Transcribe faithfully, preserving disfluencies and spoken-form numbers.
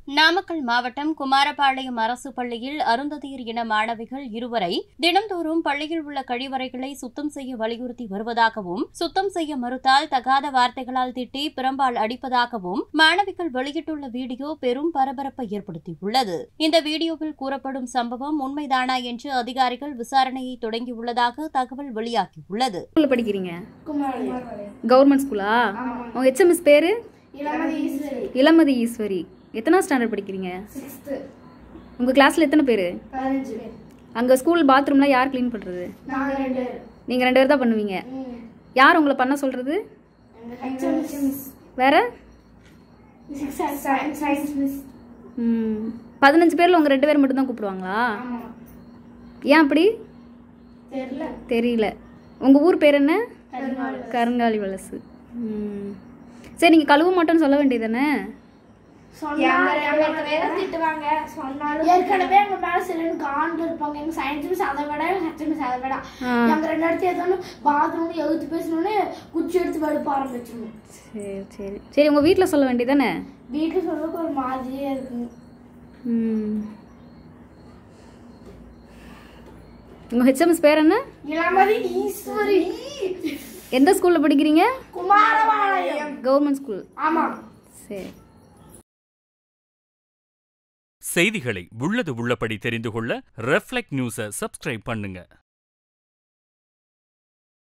நாமக்கல் மாவட்டம் குமாரபாளையம் அரசு பள்ளியில் அருந்ததியர் இன மாணவிகள் இருவரை தினந்தோறும் பள்ளியில் உள்ள கழிவறைகளை சுத்தம் செய்ய வலியுறுத்தி வருவதாகவும், சுத்தம் செய்ய மறுத்தால் தகாத வார்த்தைகளால் திட்டி பிரம்பால் அடிப்பதாகவும் மாணவிகள் வெளியிட்டுள்ள வீடியோ பெரும் பரபரப்பை ஏற்படுத்தியுள்ளது. இந்த வீடியோவில் கூறப்படும் சம்பவம் உண்மைதானா என்று அதிகாரிகள் விசாரணையை தொடங்கியுள்ளதாக தகவல் வெளியாகியுள்ளது. படிக்கிறீங்க கவர்மெண்ட் ஸ்கூலா? உங்க ஹெச்எம்எஸ் பேரு இளமதி ஈஸ்வரி. எத்தனாவது ஸ்டாண்டர்ட் படிக்கிறீங்க? உங்கள் கிளாஸில் எத்தனை பேர்? அங்கே ஸ்கூல் பாத்ரூம்லாம் யார் க்ளீன் பண்ணுறது? நீங்கள் ரெண்டு பேர் தான் பண்ணுவீங்க. யார் உங்களை பண்ண சொல்கிறது? வேற ம் பதினஞ்சு பேரில் உங்கள் ரெண்டு பேர் மட்டும்தான் கூப்பிடுவாங்களா? ஏன் அப்படி தெரியல. உங்கள் ஊர் பேர் என்ன? கருங்காலி வலசு. ம் சரி, நீங்கள் கழுவ மாட்டோன்னு சொல்ல வேண்டியது தானே? ஏற்கனவே எங்க மேல சிலர் காண்டு இருப்பாங்க. எங்க சயின்ஸ் மிஸ் அதை விட ஹெச் மிஸ் அதை விட எங்க ரெண்டு இடத்துல ஏதோ பாத்ரூம் எழுத்து பேசணும்னு குச்சி எடுத்து வெளுப்ப ஆரம்பிச்சிருவோம். சரி சரி சரி உங்க வீட்டுல சொல்ல வேண்டியதானே? வீட்டுல சொல்றதுக்கு ஒரு மாதிரியே இருக்கு. ம் உங்க ஹெச்எம்எஸ் பேர் என்ன? இளமதி ஈஸ்வரி. எந்த ஸ்கூல்ல படிக்கிறீங்க? Kumarapalayam government school. ஆமா. சரி. செய்திகளை உள்ளது உள்ளபடி தெரிந்து கொள்ள ரெஃப்ளெக்ட் நியூஸை சப்ஸ்கிரைப் பண்ணுங்க.